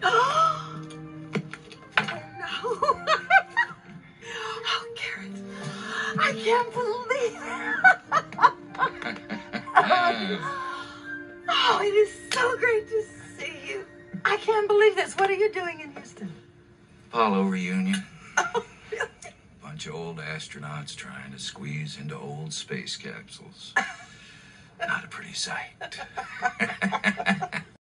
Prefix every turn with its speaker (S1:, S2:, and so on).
S1: Oh, no. Oh, Garrett, I can't believe it. Oh, it is so great to see you. I can't believe this. What are you doing in Houston?
S2: Apollo reunion.
S1: Oh, really?
S2: Bunch of old astronauts trying to squeeze into old space capsules. Not a pretty sight.